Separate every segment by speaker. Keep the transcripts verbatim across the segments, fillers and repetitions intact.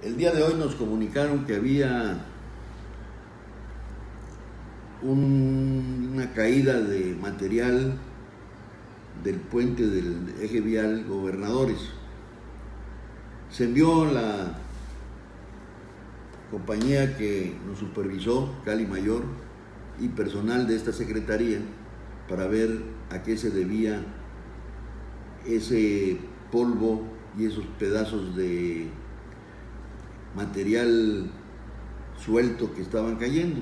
Speaker 1: El día de hoy nos comunicaron que había un, una caída de material del puente del eje vial Gobernadores. Se envió la compañía que nos supervisó, Cali Mayor, y personal de esta secretaría para ver a qué se debía ese polvo y esos pedazos de material suelto que estaban cayendo.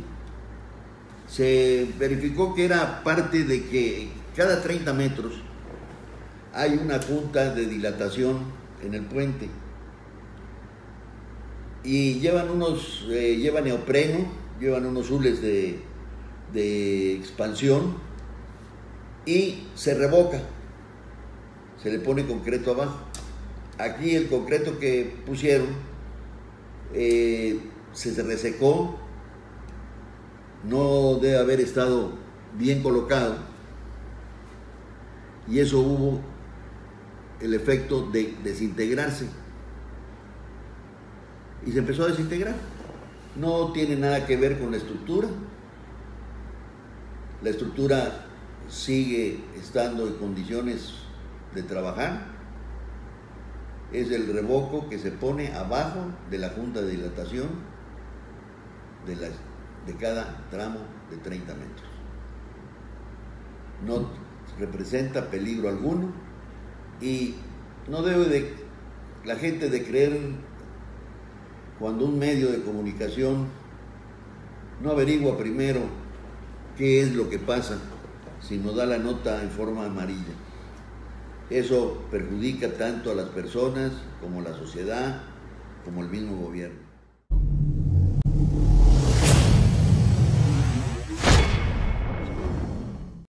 Speaker 1: Se verificó que era parte de que cada treinta metros hay una junta de dilatación en el puente y llevan unos, eh, llevan neopreno, llevan unos hules de, de expansión y se revoca, se le pone concreto abajo. Aquí el concreto que pusieron eh, se resecó, no debe haber estado bien colocado y eso hubo el efecto de desintegrarse y se empezó a desintegrar. No tiene nada que ver con la estructura. La estructura sigue estando en condiciones de trabajar. Es el revoco que se pone abajo de la junta de dilatación de, la, de cada tramo de treinta metros. No representa peligro alguno y no debe de la gente de creer cuando un medio de comunicación no averigua primero qué es lo que pasa, sino da la nota en forma amarilla. Eso perjudica tanto a las personas como a la sociedad, como al mismo gobierno.